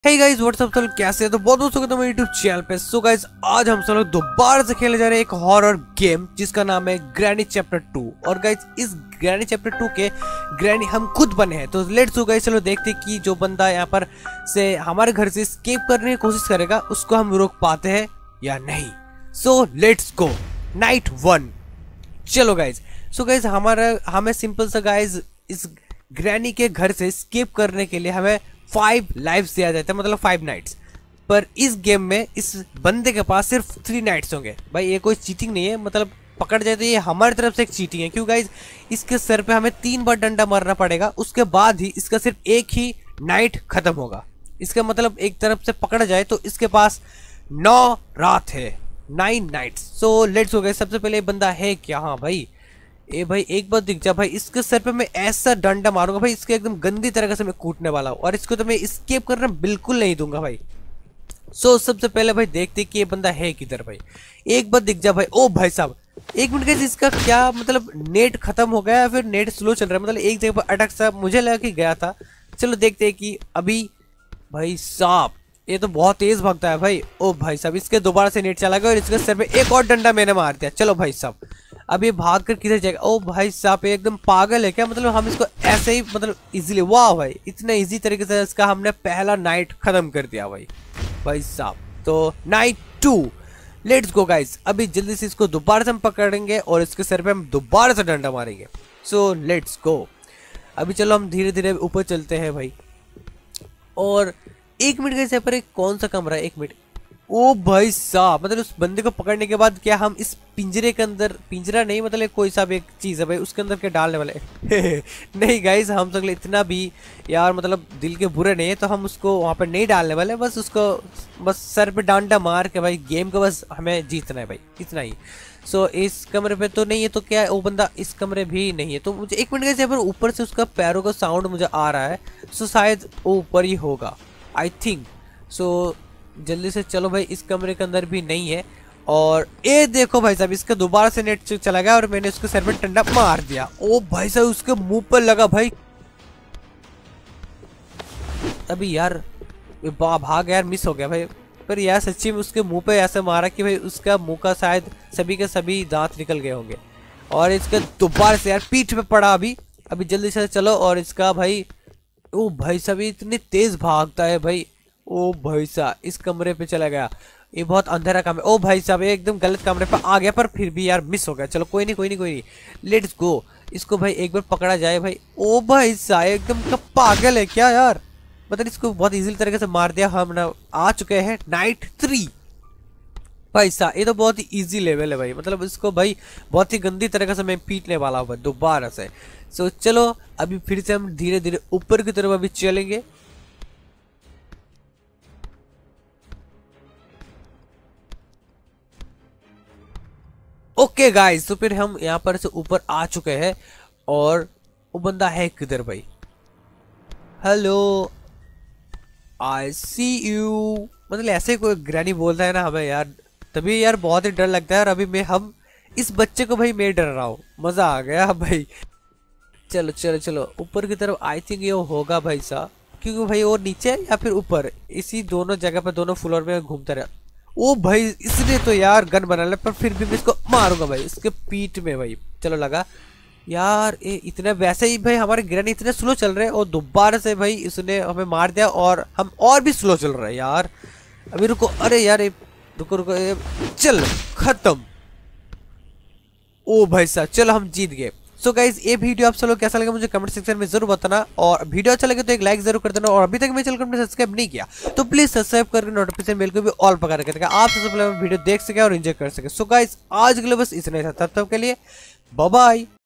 Hey guys what's up सब कैसे हैं। तो बहुत दोस्तों को मेरे YouTube चैनल पे। सो गाइस आज हम सब लोग दोबारा से खेलने जा रहे हैं एक हॉरर गेम जिसका नाम है ग्रैनी चैप्टर 2। और गाइस इस ग्रैनी चैप्टर 2 के ग्रैनी हम खुद बने हैं। तो लेट्स गो गाइस, चलो देखते हैं कि जो बंदा यहाँ पर से हमारे घर से एस्केप करने की कोशिश करेगा उसको हम रोक पाते हैं या नहीं। So let's go night 1। चलो गाइस, सो गाइस हमें सिंपल सा गाइस इस ग्रैनी के घर से एस्केप करने के लिए हमें 5 लाइव्स दिया जाता है, मतलब 5 नाइट्स। पर इस गेम में इस बंदे के पास सिर्फ 3 नाइट्स होंगे। भाई ये कोई चीटिंग नहीं है, मतलब पकड़ जाए तो ये हमारी तरफ से एक चीटिंग है। क्यों गाइज, इसके सर पे हमें 3 बार डंडा मारना पड़ेगा, उसके बाद ही इसका सिर्फ एक ही नाइट खत्म होगा। इसका मतलब एक तरफ से पकड़ा जाए तो इसके पास 9 रात है, 9 नाइट्स। सो लेट्स हो गए। सबसे पहले बंदा है क्या? हाँ भाई, ए भाई एक बार दिख जा भाई, इसके सर पे मैं ऐसा डंडा मारूंगा भाई, इसके एकदम गंदी तरीके से मैं कूटने वाला हूँ और इसको तो मैं एस्केप करना बिल्कुल नहीं दूंगा भाई। सो सबसे पहले भाई देखते कि ये बंदा है किधर भाई। एक बार दिख जा भाई। ओ भाई साहब एक मिनट के, इसका क्या मतलब नेट खत्म हो गया या फिर नेट स्लो चल रहा है, मतलब एक जगह पर अटक सा मुझे लगा कि गया था। चलो देखते हैं कि अभी भाई साहब ये तो बहुत तेज भागता है भाई। ओ भाई साहब इसके दोबारा से नेट चला गया और इसके सर पे एक और डंडा मैंने मार दिया। चलो भाई साहब अब ये भाग कर किधर जाएगा? ओ भाई साहब ये एकदम पागल है क्या? मतलब हम इसको ऐसे ही मतलब इजीली, वाह भाई इतना इजी तरीके से इसका हमने पहला नाइट खत्म कर दिया भाई। भाई साहब तो नाइट 2 लेट्स गो गाइस। अभी जल्दी से इसको दोबारा से हम पकड़ेंगे और इसके सर पे हम दोबारा से डंडा मारेंगे। So let's go. अभी चलो हम धीरे धीरे ऊपर चलते हैं भाई। और 1 मिनट के पर एक कौन सा कमरा है? 1 मिनट। ओ भाई साहब मतलब उस बंदे को पकड़ने के बाद क्या हम इस पिंजरे के अंदर, पिंजरा नहीं मतलब कोई सा भी एक चीज है भाई उसके अंदर क्या डालने वाले नहीं गाइस, हम सब इतना भी यार मतलब दिल के बुरे नहीं है, तो हम उसको वहां पर नहीं डालने वाले। बस उसको बस सर पे डांडा मार के भाई गेम को बस हमें जीतना है भाई, इतना ही। सो इस कमरे पे तो नहीं है, तो क्या वो बंदा इस कमरे भी नहीं है। तो मुझे 1 मिनट के ऊपर से उसका पैरों का साउंड मुझे आ रहा है। सो शायद वो ऊपर ही होगा आई थिंक। सो जल्दी से चलो भाई, इस कमरे के अंदर भी नहीं है। और ये देखो भाई साहब इसका दोबारा से नेट चला गया और मैंने उसके सर पे डंडा मार दिया। ओ भाई साहब उसके मुंह पर लगा भाई। अभी यार भाग यार, मिस हो गया भाई। पर यार सच्ची में उसके मुंह पे ऐसे मारा कि भाई उसका मुंह का शायद सभी के सभी दांत निकल गए होंगे। और इसके दोबारा से यार पीठ पे पड़ा। अभी जल्दी से चलो। और इसका भाई, ओ भाई साहब इतनी तेज भागता है भाई। ओ भाई साहब इस कमरे पे चला गया, ये बहुत अंधेरा कमरा। ओ भाई साहब ये एकदम गलत कमरे पे आ गया, पर फिर भी यार मिस हो गया। चलो कोई नहीं लेट्स गो। इसको भाई एक बार पकड़ा जाए भाई। ओ भाई साहब एकदम का पागल है क्या यार, मतलब इसको बहुत इजी तरीके से मार दिया। हम ना आ चुके हैं नाइट 3 भाई साहब। ये तो बहुत ही इजी लेवल है भाई, मतलब इसको भाई बहुत ही गंदी तरीके से मैं पीटने वाला हूँ दोबारा से। सो चलो अभी फिर से हम धीरे धीरे ऊपर की तरफ अभी चलेंगे। ओके गाइस, तो फिर हम यहाँ पर से ऊपर आ चुके हैं। और वो बंदा है किधर भाई? हेलो आई सी यू, मतलब ऐसे कोई ग्रैनी बोलता है ना हमें यार, तभी यार बहुत ही डर लगता है। और अभी हम इस बच्चे को भाई मैं डर रहा हूँ, मजा आ गया भाई। चलो चलो चलो ऊपर की तरफ आई थिंक ये होगा भाई साहब, क्योंकि भाई वो नीचे या फिर ऊपर, इसी दोनों जगह पर दोनों फ्लोर में घूमता रहा। ओ भाई इसने तो यार गन बना लिया, पर फिर भी मैं इसको मारूंगा भाई इसके पीठ में भाई। चलो लगा यार ये इतने, वैसे ही भाई हमारे ग्रैनी इतने स्लो चल रहे हैं और दोबारा से भाई इसने हमें मार दिया और हम और भी स्लो चल रहे हैं यार। अभी रुको, अरे यार रुको रुको, चल खत्म। ओ भाई साहब चलो हम जीत गए। सो गाइज ये वीडियो आप सब लोग कैसा लगा मुझे कमेंट सेक्शन में जरूर बताना। और वीडियो अच्छा लगे तो एक लाइक जरूर कर देना। और अभी तक मेरे चैनल को सब्सक्राइब नहीं किया तो प्लीज सब्सक्राइब करके नोटिफिकेशन बेल को भी ऑल पकड़ रखें ताकि आप सबसे पहले वीडियो देख सके और एंजॉय कर सके। सो गाइज आज के लिए बस इतना ही था, तब तक के लिए बाय बाय।